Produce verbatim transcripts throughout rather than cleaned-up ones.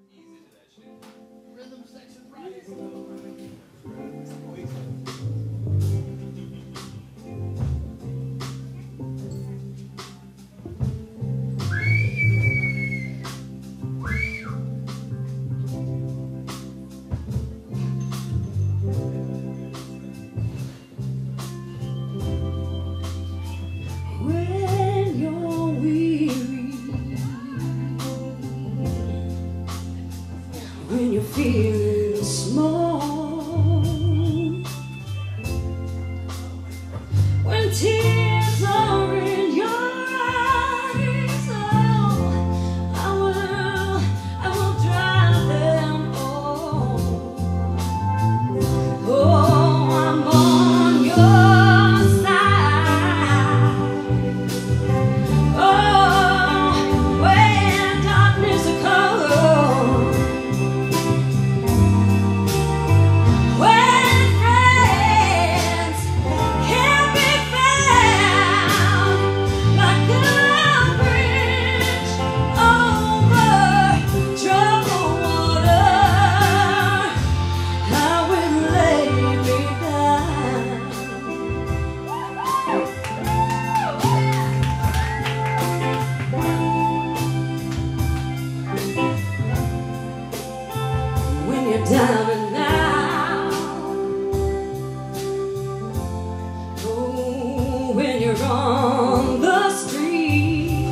When you're feeling small, when tears are in your eyes, oh, I will, I will dry them all. Oh, I'm on your side. Oh, when darkness comes, down and out. Oh, when you're on the street,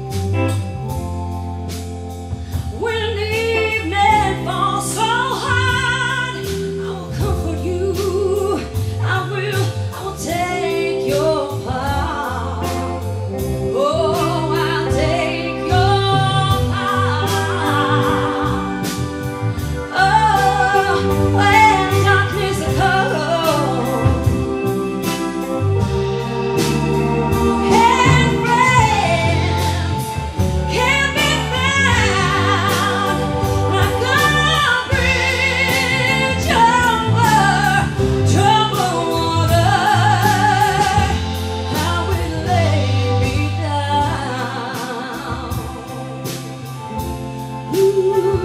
when the evening falls so hard, I will comfort you. I will, I will take your part. Oh, I'll take your part. Oh, when darkness comes and friends can't be found, like a bridge over troubled water, how it lay me down. Ooh.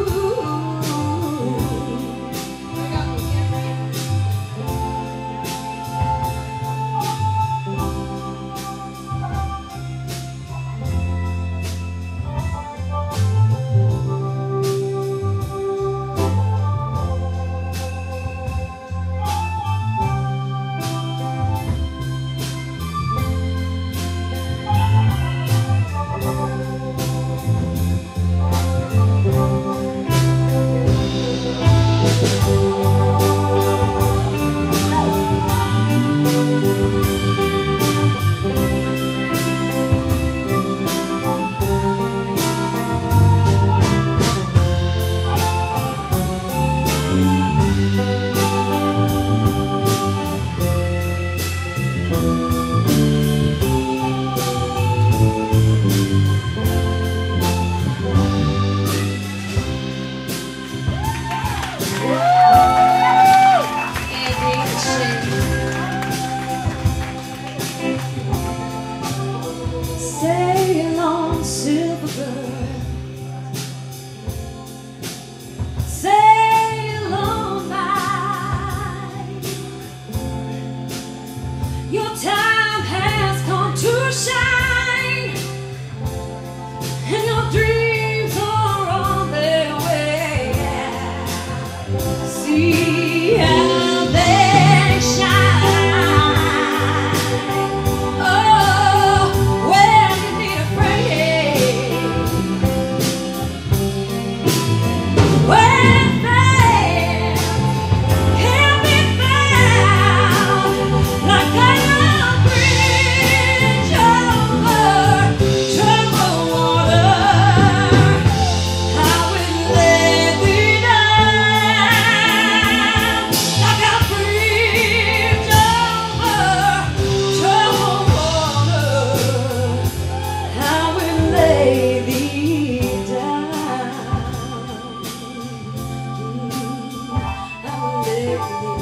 Sail on, silver bird, sail on by. Your time has come to shine, and your dreams are on their way. See how they shine. Oh, when you need a friend, when friends can be found, like a bridge over troubled water, how it lay me down, like a bridge over troubled water, how it lay thee down, how it lay thee